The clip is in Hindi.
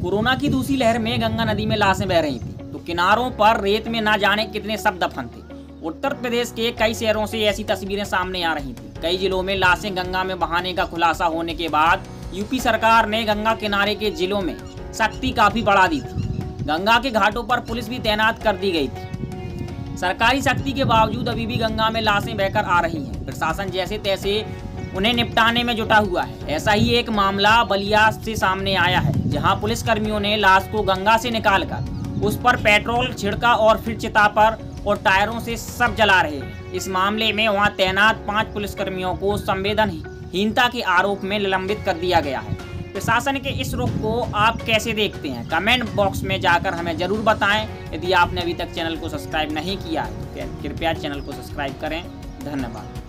कोरोना की दूसरी लहर में गंगा नदी में लाशें बह रही थी तो किनारों पर रेत में ना जाने कितने शव दफन थे। उत्तर प्रदेश के कई शहरों से ऐसी तस्वीरें सामने आ रही थी। कई जिलों में लाशें गंगा में बहाने का खुलासा होने के बाद यूपी सरकार ने गंगा किनारे के जिलों में सख्ती काफी बढ़ा दी थी। गंगा के घाटों पर पुलिस भी तैनात कर दी गई थी। सरकारी सख्ती के बावजूद अभी भी गंगा में लाशें बहकर आ रही हैं। प्रशासन जैसे तैसे उन्हें निपटाने में जुटा हुआ है। ऐसा ही एक मामला बलिया से सामने आया है, जहां पुलिसकर्मियों ने लाश को गंगा से निकालकर उस पर पेट्रोल छिड़का और फिर चिता पर और टायरों से सब जला रहे हैं। इस मामले में वहां तैनात 5 पुलिसकर्मियों को संवेदनहीनता के आरोप में निलंबित कर दिया गया है। प्रशासन के इस रुख को आप कैसे देखते हैं? कमेंट बॉक्स में जाकर हमें जरूर बताएं। यदि आपने अभी तक चैनल को सब्सक्राइब नहीं किया है तो कृपया चैनल को सब्सक्राइब करें। धन्यवाद।